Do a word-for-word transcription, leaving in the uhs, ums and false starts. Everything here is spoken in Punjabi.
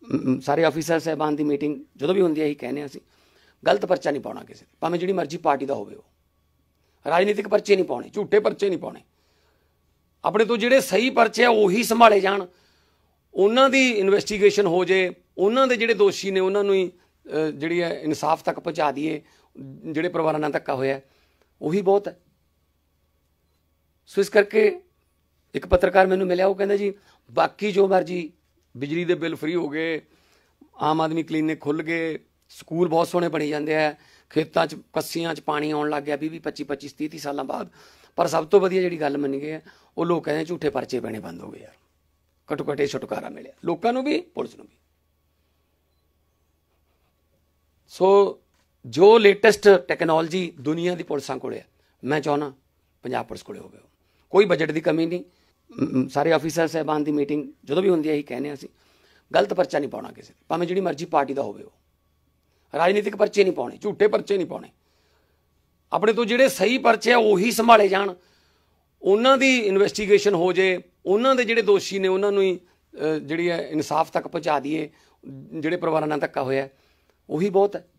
ਸਾਰੇ ਆਫੀਸਰ ਸਾਹਿਬਾਨ ਦੀ ਮੀਟਿੰਗ ਜਦੋਂ ਵੀ ਹੁੰਦੀ ਹੈ ਇਹੀ ਕਹਿੰਦੇ ਅਸੀਂ ਗਲਤ ਪਰਚਾ ਨਹੀਂ ਪਾਉਣਾ ਕਿਸੇ ਭਾਵੇਂ ਜਿਹੜੀ ਮਰਜ਼ੀ ਪਾਰਟੀ ਦਾ ਹੋਵੇ ਉਹ ਰਾਜਨੀਤਿਕ ਪਰਚੇ ਨਹੀਂ ਪਾਉਣੇ ਝੂਠੇ ਪਰਚੇ ਨਹੀਂ ਪਾਉਣੇ ਆਪਣੇ ਤੋਂ ਜਿਹੜੇ ਸਹੀ ਪਰਚੇ ਆ ਉਹੀ ਸੰਭਾਲੇ ਜਾਣ ਉਹਨਾਂ ਦੀ ਇਨਵੈਸਟੀਗੇਸ਼ਨ ਹੋ ਜੇ ਉਹਨਾਂ ਦੇ ਜਿਹੜੇ ਦੋਸ਼ੀ ਨੇ ਉਹਨਾਂ ਨੂੰ ਹੀ ਜਿਹੜੀ ਹੈ ਇਨਸਾਫ ਤੱਕ ਪਹੁੰਚਾ ਦਈਏ ਜਿਹੜੇ ਪਰਿਵਾਰਾਂ ਨਾਲ ਧੱਕਾ ਹੋਇਆ ਉਹੀ ਬਹੁਤ ਹੈ। ਸੋ ਇਸ ਕਰਕੇ ਇੱਕ ਪੱਤਰਕਾਰ ਮੈਨੂੰ ਮਿਲਿਆ ਉਹ ਕਹਿੰਦਾ ਜੀ ਬਾਕੀ ਜੋ ਮਰਜ਼ੀ ਬਿਜਲੀ ਦੇ ਬਿੱਲ ਫ੍ਰੀ ਹੋ ਗਏ ਆਮ ਆਦਮੀ ਕਲੀਨਿਕ ਖੁੱਲ੍ਹ ਗਏ ਸਕੂਲ ਬਹੁਤ ਸੋਹਣੇ ਬਣੀ ਜਾਂਦੇ ਆ ਖੇਤਾਂ 'ਚ ਕੱਸੀਆਂ 'ਚ ਪਾਣੀ ਆਉਣ ਲੱਗ ਗਿਆ ਵੀਹ ਵੀਹ ਪੱਚੀ ਪੱਚੀ ਤੀਹ ਤੀਹ ਸਾਲਾਂ ਬਾਅਦ ਪਰ ਸਭ ਤੋਂ ਵਧੀਆ ਜਿਹੜੀ ਗੱਲ ਮੰਨੀ ਗਈ ਹੈ ਉਹ ਲੋਕ ਕਹਿੰਦੇ ਝੂਠੇ ਪਰਚੇ ਪੈਣੇ ਬੰਦ ਹੋ ਗਏ ਯਾਰ ਘੱਟੋ ਘੱਟ ਇਹ ਛੁਟਕਾਰਾ ਮਿਲਿਆ ਲੋਕਾਂ ਨੂੰ ਵੀ ਪੁਲਿਸ ਨੂੰ ਵੀ। ਸੋ ਜੋ ਲੇਟੈਸਟ ਟੈਕਨੋਲੋਜੀ ਦੁਨੀਆ ਦੀ ਪੁਲਿਸਾਂ ਕੋਲ ਹੈ ਮੈਂ ਚਾਹੁੰਦਾ ਪੰਜਾਬ ਪੁਲਿਸ ਕੋਲ ਹੋਵੇ ਕੋਈ ਬਜਟ ਦੀ ਕਮੀ ਨਹੀਂ ਸਾਰੇ ਆਫੀਸਰ ਸਾਹਿਬਾਨ ਦੀ ਮੀਟਿੰਗ ਜਦੋਂ ਵੀ ਹੁੰਦੀ ਹੈ ਇਹੀ ਕਹਿੰਦੇ ਅਸੀਂ ਗਲਤ ਪਰਚਾ ਨਹੀਂ ਪਾਉਣਾ ਕਿਸੇ ਭਾਵੇਂ ਜਿਹੜੀ ਮਰਜ਼ੀ ਪਾਰਟੀ ਦਾ ਹੋਵੇ ਉਹ ਰਾਜਨੀਤਿਕ ਪਰਚੇ ਨਹੀਂ ਪਾਉਣੇ ਝੂਠੇ ਪਰਚੇ ਨਹੀਂ ਪਾਉਣੇ ਆਪਣੇ ਤੋਂ ਜਿਹੜੇ ਸਹੀ ਪਰਚੇ ਆ ਉਹੀ ਸੰਭਾਲੇ ਜਾਣ ਉਹਨਾਂ ਦੀ ਇਨਵੈਸਟੀਗੇਸ਼ਨ ਹੋ ਜੇ ਉਹਨਾਂ ਦੇ ਜਿਹੜੇ ਦੋਸ਼ੀ ਨੇ ਉਹਨਾਂ ਨੂੰ ਹੀ ਜਿਹੜੀ ਹੈ ਇਨਸਾਫ ਤੱਕ ਪਹੁੰਚਾ ਦਈਏ ਜਿਹੜੇ ਪਰਿਵਾਰਾਂ ਨਾਲ ਧੱਕਾ ਹੋਇਆ ਉਹੀ ਬਹੁਤ ਹੈ।